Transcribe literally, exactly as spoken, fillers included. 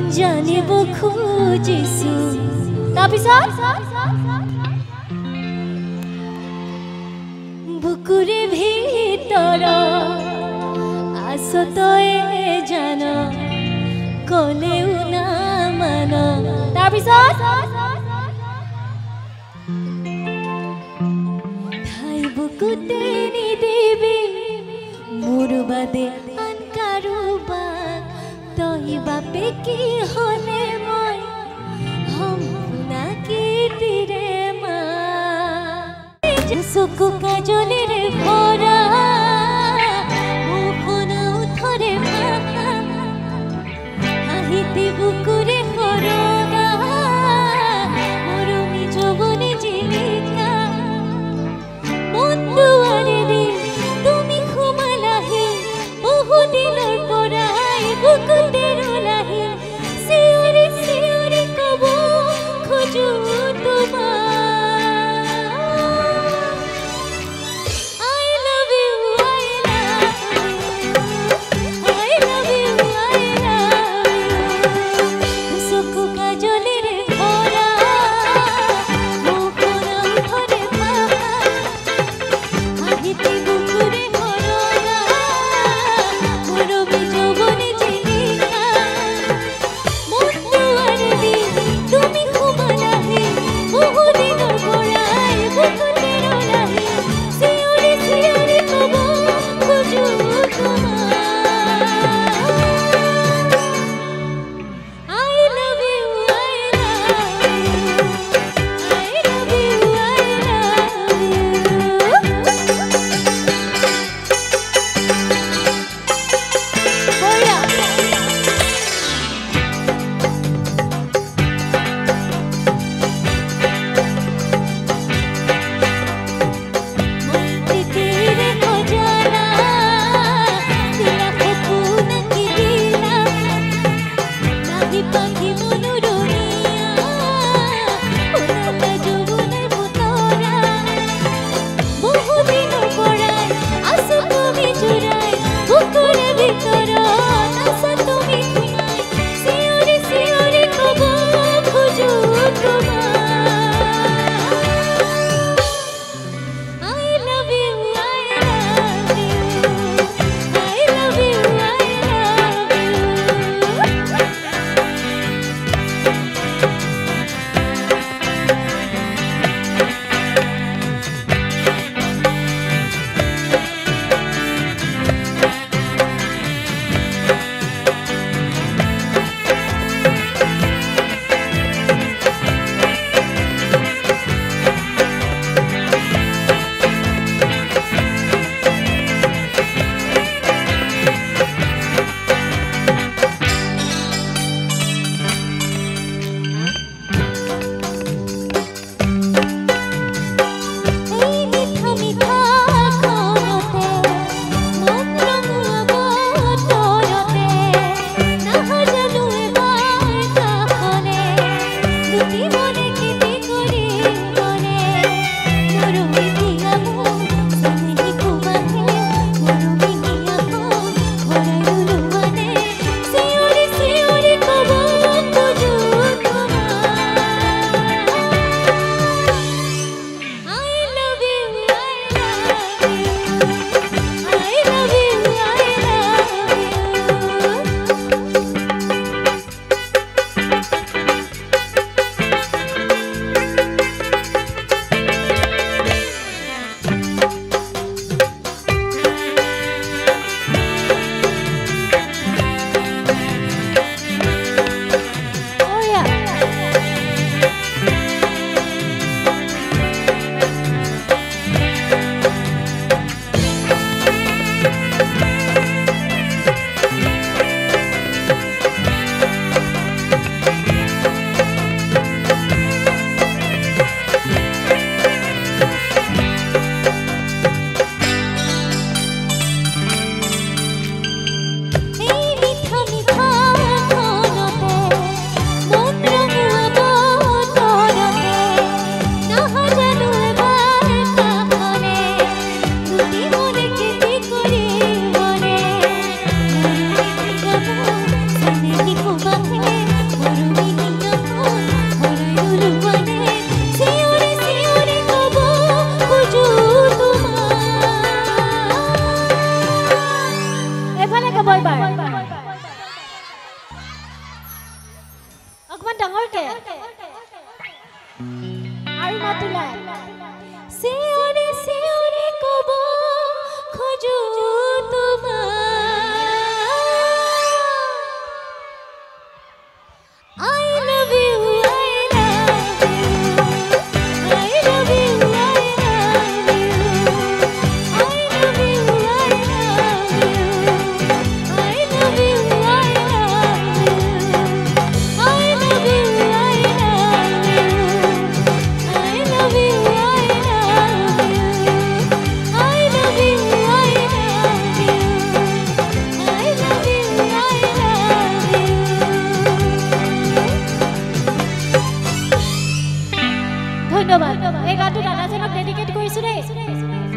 জানিব খুজিছো তাৰপিছত বুকুৰে ভিতৰ আছতয়ে জান কলেও না মান তাৰপিছত ঠাই বুকুতে নিদিবি মোৰ বাদে আন কাৰোবাক তই বাপে কি হলে মই হম নাকি তিৰে মা চকু কাজলেৰ ভৰা মুখখন উঠৰে ভাষা হাঁহিতে বুকুৰে সৰগা মৰমি যৌৱনে জিলিকা মন দুৱাৰেদি তুমি সোমালাহি বহু দিনৰ পৰাই বুকুতে ৰোলাহি চিঞৰি চিঞৰি কব খোজো তোমাক I love অকমান ডাঙৰকে আৰু মাত ওলাই চিঞৰি চিঞৰি ক'ব খোজো তোমাক I love you I love you I love you I love you I love you I love you I love you I love you I love you I love you I love you I love you I love you I love you ধন্যবাদ এই গানটো দাদাজনক dedicate কৰিছো দেই